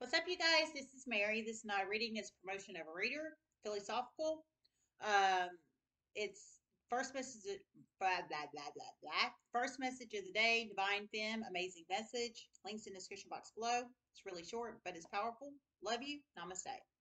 What's up, you guys? This is Mary. This is not a reading, it's a promotion of a reader, philosophical. Um, it's first message, blah, blah, blah, blah, blah. First message of the day, Divine Femme, amazing message. Links in the description box below. It's really short, but it's powerful. Love you. Namaste.